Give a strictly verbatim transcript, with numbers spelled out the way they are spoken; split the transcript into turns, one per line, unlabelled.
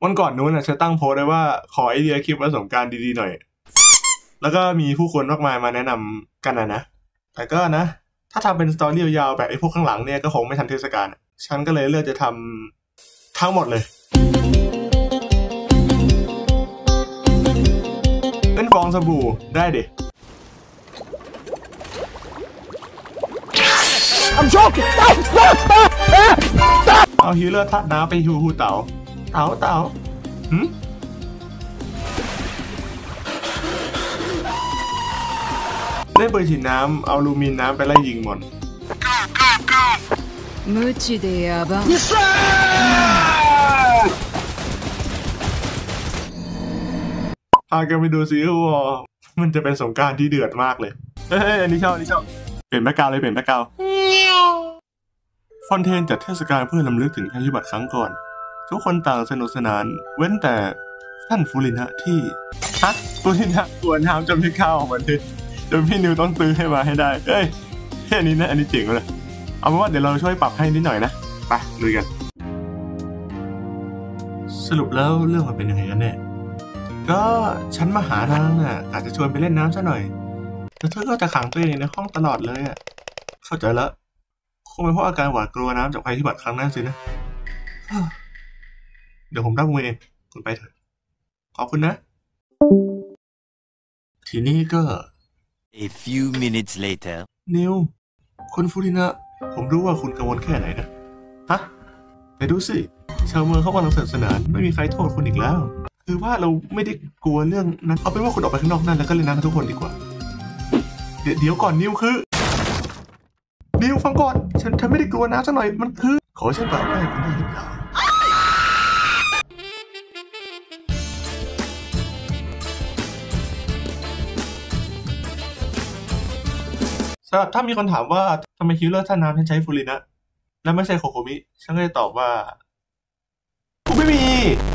วันก่อนนู้นน่ะฉันตั้งโพสต์ไว้ว่าขอไอเดียคลิปวันสงกรานต์ดีๆหน่อยแล้วก็มีผู้คนมากมายมาแนะนำกันนะนะแต่ก็นะถ้าทำเป็นสตอรี่ยาวๆแบบไอ้พวกข้างหลังเนี่ยก็คงไม่ทันเทศกาลฉันก็เลยเลือกจะทำทั้งหมดเลยเล่นฟองสบู่ได้ดิ I'm joking เอาฮีเลอร์ทัดน้ำไปฮูฮูเต๋าเต๋าเต๋าหืมเล่นปืนฉีดน้ำเอาลูมินน้ำไปไล่ยิงมอน無知でやばพากันไปดูซีรีส์วอร์มันจะเป็นสงกรานต์ที่เดือดมากเลยเฮ้ยอันนี้ชอบอันนี้ชอบเปลี่ยนแบ็คกราวด์เลยเปลี่ยนแบ็คกราวด์ฟอนเทนจัดเทศกาลเพื่อรำลึกถึงภัยพิบัติครั้งก่อนทุกคนต่างสนุกสนานเว้นแต่ท่านฟูรินะที่ฮะฟูรินะกวนน้ำจนพี่ข้าวออกมาดิจนพี่นิวต้องตื้อให้มาให้ได้เอ้ยแค่นี้นะอันนี้เจ๋งเลยเอาเป็นว่าเดี๋ยวเราช่วยปรับให้นิดหน่อยนะไปลุยกันสรุปแล้วเรื่องมันเป็นยังไงกันแน่ก็ฉันมาหานางน่ะอาจจะชวนไปเล่นน้ำซะหน่อยแต่เธอก็จะขังตัวเองในห้องตลอดเลยอ่ะเข้าใจแล้วคงเป็นเพราะอาการหวาดกลัวน้ำจากภัยพิบัติครั้งนั้นสินะเดี๋ยวผมรับมือเองคุณไปเถอะขอบคุณนะทีนี้ก็
A few minutes later
นิวคุณฟูรินะผมรู้ว่าคุณกังวลแค่ไหนนะฮะไปดูสิชาวเมืองเขากำลังสนุกสนานไม่มีใครโทษคุณอีกแล้วคือว่าเราไม่ได้กลัวเรื่องนั้นเอาเป็นว่าคุณออกไปข้างนอกนั่นแล้วก็เล่นน้ำกับทุกคนดีกว่าเดี๋ยวเดี๋ยวก่อนนิวคือนิวฟังก่อนฉันฉันไม่ได้กลัวน้ำสักหน่อยมันคือขอฉันปรับให้คุณได้หรือเปล่าสำหรับถ้ามีคนถามว่าทำไมฮิลเลอร์ท่าน้ำฉันใช้ฟูรินะและไม่ใช่โคโคมิฉันก็จะตอบว่ากูไม่มี